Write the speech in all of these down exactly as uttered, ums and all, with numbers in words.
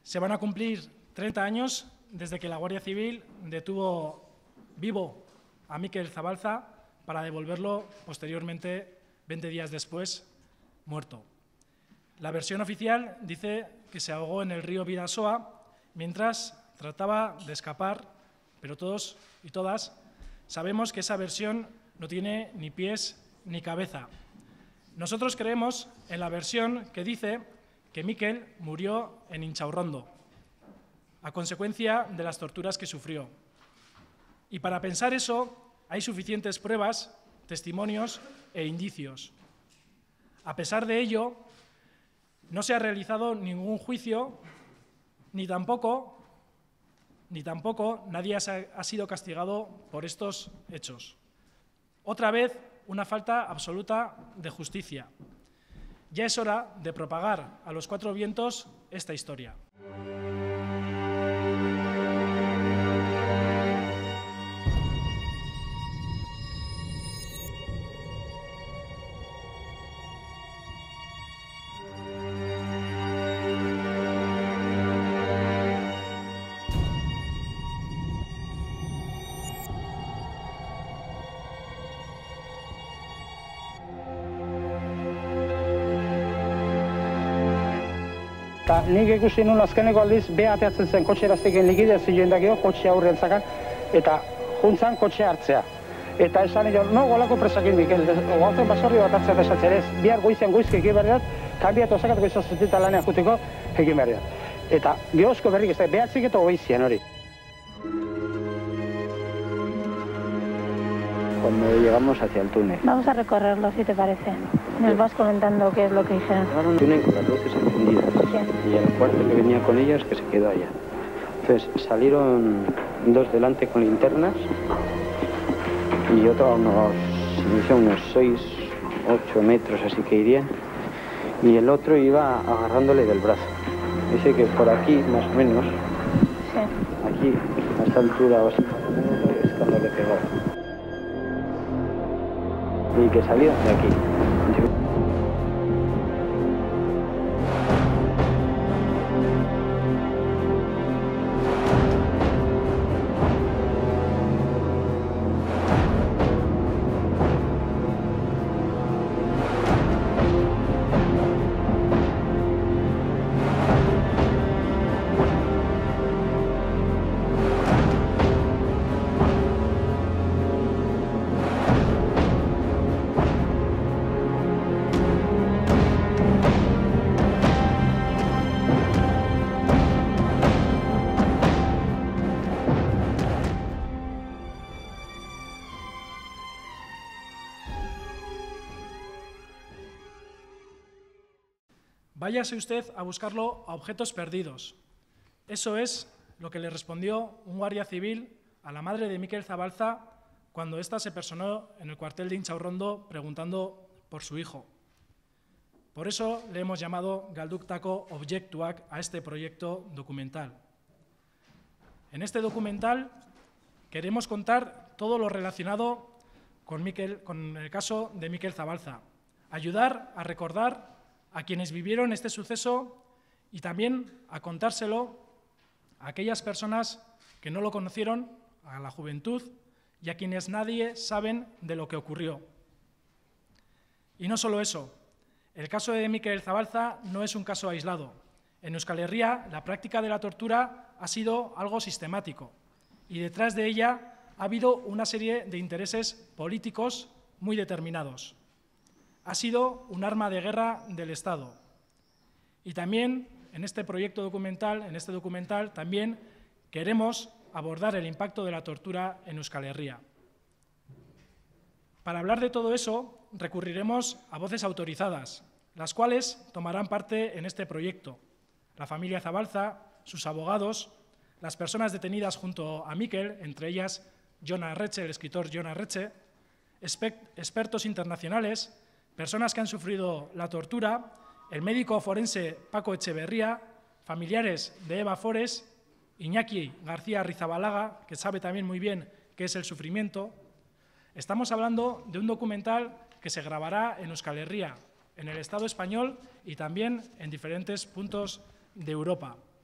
Se van a cumplir treinta años desde que la Guardia Civil detuvo vivo a Mikel Zabalza para devolverlo posteriormente, veinte días después, muerto. La versión oficial dice que se ahogó en el río Bidasoa mientras trataba de escapar, pero todos y todas sabemos que esa versión no tiene ni pies ni cabeza. Nosotros creemos en la versión que dice que Mikel murió en Inchaurrondo, a consecuencia de las torturas que sufrió. Y para pensar eso, hay suficientes pruebas, testimonios e indicios. A pesar de ello, no se ha realizado ningún juicio, ni tampoco, ni tampoco nadie ha sido castigado por estos hechos. Otra vez, una falta absoluta de justicia. Ya es hora de propagar a los cuatro vientos esta historia. Nik ikusi nun azkeneko aldiz, beha ateatzen zen kotxe erazteken likidazio jendakio, kotxe aurrean zakan, eta juntzan kotxe hartzea. Eta esan egin, no, golako presakin Mikel, ogaltzen basorri bat hartzea eta esatzen ez, bihar goizean goizke egin behar dut, kanbiatu osakatuko izazutita lanean juteko egin behar dut. Eta gehozko berrik ez da, behatzik eta goizien hori. Cuando llegamos hacia el túnel. Vamos a recorrerlo, si te parece. Nos vas comentando qué es lo que dijeron. Llegaron un túnel con las luces encendidas. Sí. Y el cuarto que venía con ellas que se quedó allá. Entonces salieron dos delante con linternas y otro a unos, unos seis, ocho metros así que irían. Y el otro iba agarrándole del brazo. Dice que por aquí, más o menos, sí. Aquí, a esta altura, es cuando le pegó. Y que salió de aquí. Váyase usted a buscarlo a objetos perdidos. Eso es lo que le respondió un guardia civil a la madre de Mikel Zabalza cuando ésta se personó en el cuartel de Inchaurrondo preguntando por su hijo. Por eso le hemos llamado Galduktako Objektuak a este proyecto documental. En este documental queremos contar todo lo relacionado con, Mikel, con el caso de Mikel Zabalza, ayudar a recordar a quienes vivieron este suceso y también a contárselo a aquellas personas que no lo conocieron, a la juventud y a quienes nadie saben de lo que ocurrió. Y no solo eso, el caso de Mikel Zabalza no es un caso aislado. En Euskal Herria la práctica de la tortura ha sido algo sistemático y detrás de ella ha habido una serie de intereses políticos muy determinados. Ha sido un arma de guerra del Estado. Y también, en este proyecto documental, en este documental, también queremos abordar el impacto de la tortura en Euskal Herria. Para hablar de todo eso, recurriremos a voces autorizadas, las cuales tomarán parte en este proyecto. La familia Zabalza, sus abogados, las personas detenidas junto a Mikel, entre ellas Jon Arretxe, el escritor Jon Arretxe, expertos internacionales, personas que han sufrido la tortura, el médico forense Paco Etxeberria, familiares de Eva Forés, Iñaki García Rizabalaga, que sabe también muy bien qué es el sufrimiento. Estamos hablando de un documental que se grabará en Euskal Herria, en el Estado español y también en diferentes puntos de Europa.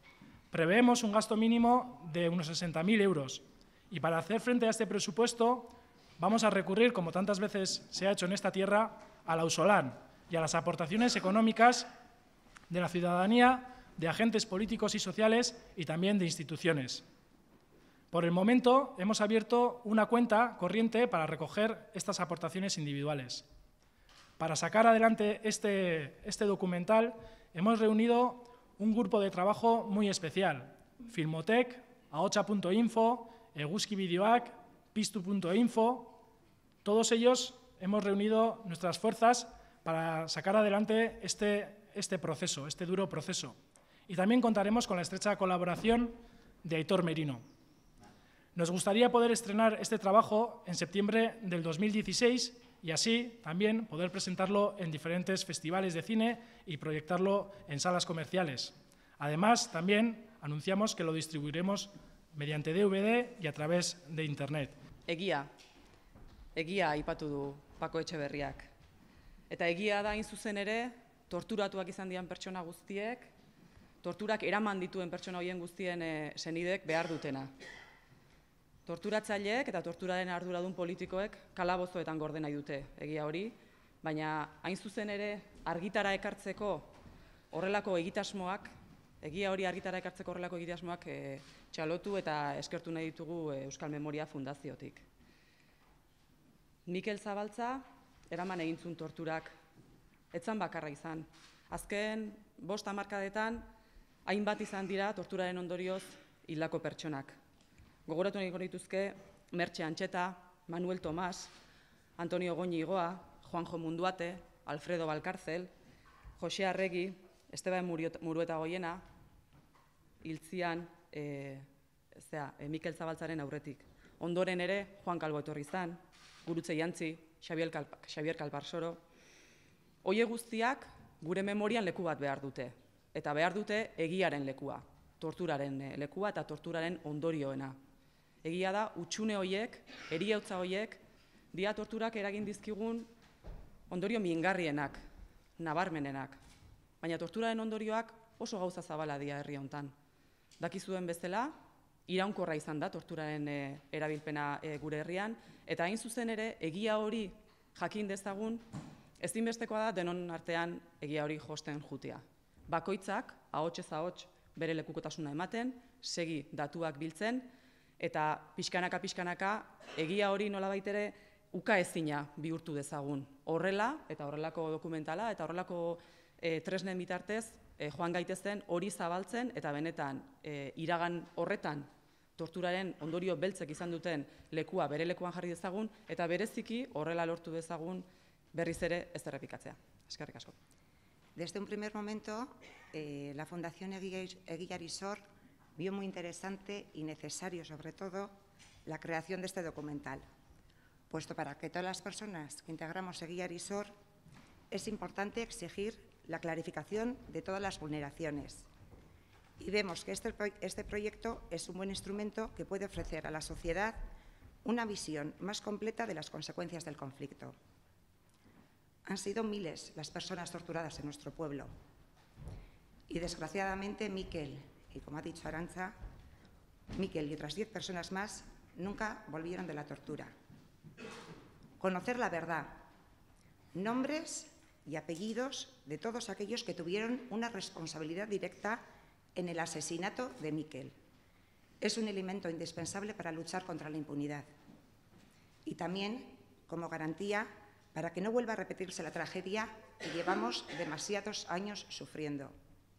Preveemos un gasto mínimo de unos sesenta mil euros y para hacer frente a este presupuesto vamos a recurrir, como tantas veces se ha hecho en esta tierra, al ausolán y a las aportaciones económicas de la ciudadanía, de agentes políticos y sociales y también de instituciones. Por el momento, hemos abierto una cuenta corriente para recoger estas aportaciones individuales. Para sacar adelante este, este documental, hemos reunido un grupo de trabajo muy especial: Filmotec, ahotsa punto info, Eguzki Bideoak, Piztu punto info. Todos ellos hemos reunido nuestras fuerzas para sacar adelante este, este proceso, este duro proceso. Y también contaremos con la estrecha colaboración de Aitor Merino. Nos gustaría poder estrenar este trabajo en septiembre del dos mil dieciséis y así también poder presentarlo en diferentes festivales de cine y proyectarlo en salas comerciales. Además, también anunciamos que lo distribuiremos mediante D V D y a través de Internet. Egia, egia aipatu du Pako Etxeberriak. Eta egia da hain zuzen ere, torturatuak izan dian pertsona guztiek, torturak eraman dituen pertsona horien guztien e, senidek behar dutena. Torturatzaileek eta torturaren arduradun politikoek kalabozoetan gorde nahi dute, egia hori, baina hain zuzen ere argitara ekartzeko horrelako egitasmoak, egia hori argitara ekartzeko horrelako egitasmoak e, txalotu eta eskertu nahi ditugu e, Euskal Memoria Fundaziotik. Mikel Zabaltza eraman egintzun torturak, etzan bakarra izan. Azken bost hamarkadetan hainbat izan dira torturaren ondorioz hildako pertsonak. Gogoratu nahi dituzke Mertxe Antxeta, Manuel Tomás, Antonio Goñigoa, Juanjo Munduate, Alfredo Valcárcel, Jose Arregi, Esteban Murueta Goiena, hiltzian e, zera, e, Mikel Zabaltzaren aurretik. Ondoren ere Juan Calvo etorri izan, Gurutze Jantzi, Xabier, Kalp Xabier Kalparsoro. Hoie guztiak gure memorian leku bat behar dute, eta behar dute egiaren lekua, torturaren lekua eta torturaren ondorioena. Egia da, utxune horiek, eriotza horiek, dia torturak eragin dizkigun ondorio mingarrienak, nabarmenenak. Baina torturaren ondorioak oso gauza zabala dia herri hontan. Dakizuen bezala, iraunkorra izan da torturaren e, erabilpena e, gure herrian, eta hain zuzen ere, egia hori jakin dezagun, ezinbestekoa da denon artean egia hori josten jutea. Bakoitzak, ahotsez ahots, bere lekukotasuna ematen, segi datuak biltzen, eta pixkanaka-pixkanaka egia hori nolabait ere ukaezina bihurtu dezagun. Horrela, eta horrelako dokumentala, eta horrelako e, tresnen bitartez, e, joan gaitezen hori zabaltzen, eta benetan e, iragan horretan torturaren ondorio beltzek izan duten lekua bere lekuan jarri dezagun, eta bereziki horrela lortu dezagun berriz ere ez errepikatzea. Eskerrik asko. Desde un primer momento, eh, la Fundación Egiari Zor vio muy interesante y necesario, sobre todo, la creación de este documental, puesto para que todas las personas que integramos Egiari Zor es importante exigir la clarificación de todas las vulneraciones. Y vemos que este, este proyecto es un buen instrumento que puede ofrecer a la sociedad una visión más completa de las consecuencias del conflicto. Han sido miles las personas torturadas en nuestro pueblo. Y desgraciadamente Mikel, y como ha dicho Arantza, Mikel y otras diez personas más nunca volvieron de la tortura. Conocer la verdad, nombres y apellidos de todos aquellos que tuvieron una responsabilidad directa en el asesinato de Mikel. Es un elemento indispensable para luchar contra la impunidad y también como garantía para que no vuelva a repetirse la tragedia que llevamos demasiados años sufriendo.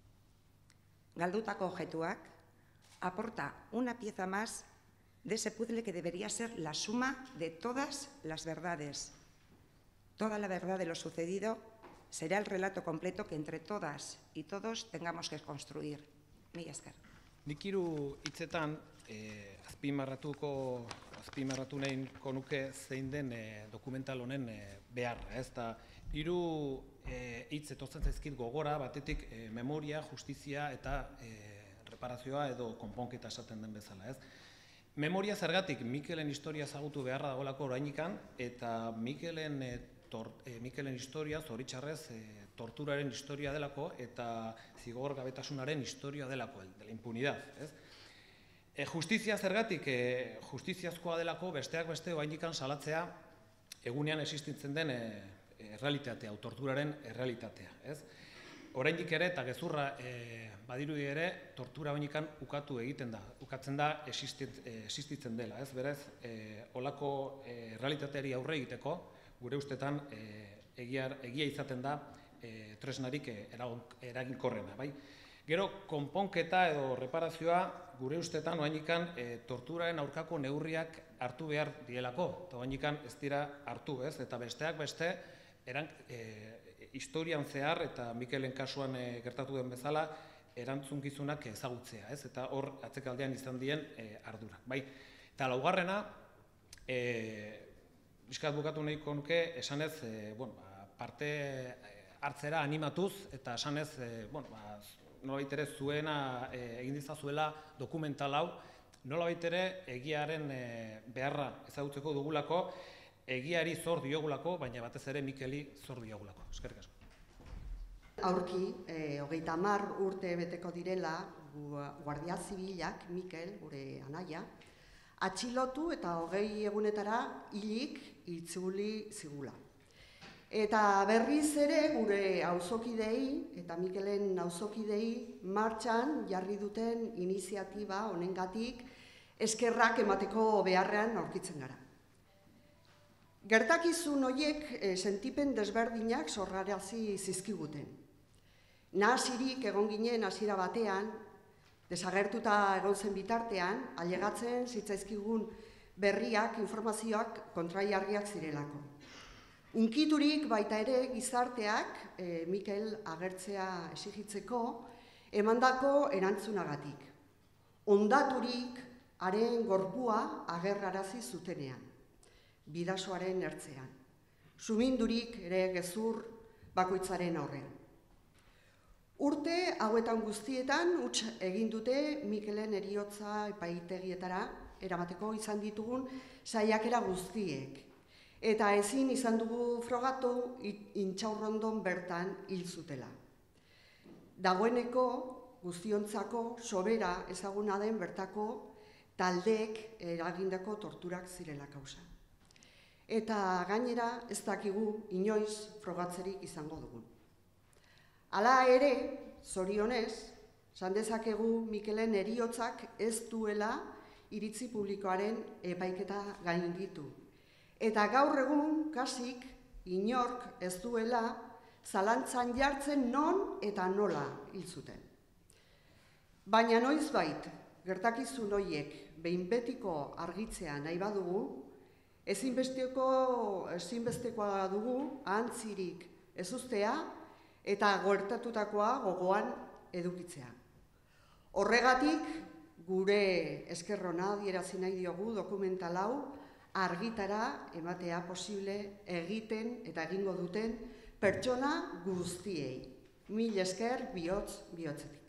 Galdutako objektuak aporta una pieza más de ese puzzle que debería ser la suma de todas las verdades. Toda la verdad de lo sucedido será el relato completo que entre todas y todos tengamos que construir. Mila esker. Nik hiru hitzetan eh, azpimarratuko azpimarratu nahiko nuke zein den eh, dokumental honen eh, beharra, ez da hiru eh, hitz etortzen zaizkit gogora, batetik eh, memoria, justizia eta eh, reparazioa edo konponketa esaten den bezala, ez? Memoria zergatik Mikelen historia ezagutu beharra dagoelako orainikan eta Mikelen eh, Mikelen historia, zoritxarrez, torturaren historia delako eta zigorgabetasunaren historia delako, de la impunidad. Justizia zergatik, justiziazkoa delako besteak beste oraindikan salatzea egunean existitzen den errealitatea, torturaren errealitatea. Oraindik ere, eta gezurra badirudi ere, tortura oraindikan ukatu egiten da, ukatzen da existitzen dela. Berez, olako errealitateari aurre egiteko, gure ustetan egia izaten da tresnarik eraginkorrena. Gero, konponketa edo reparazioa gure ustetan oraindikan torturaren aurkako neurriak hartu behar dielako, eta oraindikan ez dira hartu, eta besteak beste, historian zehar, eta Mikelen kasuan gertatu den bezala, erantzunkizunak ezagutzea, eta hor atzekaldean izan dien ardura. Eta laugarrena, bizkat bukatu nahiko nuke, esanez, parte hartzera animatuz, eta esanez, nolabait ere zuena egin dizazuela dokumental hau, nolabait ere egiaren beharra ezagutzeko dugulako, egiari zor diogulako, baina batez ere Mikeli zor diogulako. Eskerrik asko. Aurki, hogeita hamar urte beteko direla, Guardia Zibilak, Mikel, gure anaia, atxilotu eta hogei egunetara hilik itzuli zigula. Eta berriz ere gure auzokidei eta Mikelen auzokidei martxan jarri duten iniziatiba honengatik eskerrak emateko beharrean aurkitzen gara. Gertakizun horiek sentipen desberdinak sorrarazi zizkiguten. Nahasirik egon ginen hasiera batean, desagertuta egon zen bitartean, ailegatzen zitzaizkigun berriak, informazioak kontraiarriak zirelako. Unkiturik baita ere gizarteak Mikel agertzea exigitzeko emandako erantzunagatik. Ondaturik haren gorpua agerrarazi zutenean. Bidasoaren ertzean. Sumindurik ere gezur bakoitzaren aurrean. Urte hauetan guztietan huts egin dute Mikelen heriotza epaitegietara eramateko izan ditugun saiakera guztiek. Eta ezin izan dugu frogatu Intxaurrondon bertan hil zutela. Dagoeneko guztiontzako sobera ezaguna den bertako taldeek eragindako torturak zirela kausa. Eta gainera ez dakigu inoiz frogatzerik izango dugun. Hala ere, zorionez, esan dezakegu Mikelen heriotzak ez duela iritzi publikoaren epaiketa gainditu. Eta gaur egun kasik inork ez duela zalantzan jartzen non eta nola hil zuten. Baina noizbait gertakizun horiek behin betiko argitzea nahi badugu, ezinbestekoa dugu ahantzirik ez uztea eta gertatutakoa gogoan edukitzea. Horregatik, gure esker ona adierazi nahi diogu dokumental hau argitara ematea posible egiten eta egingo duten pertsona guztiei. Mil esker bihotz bihotzetik.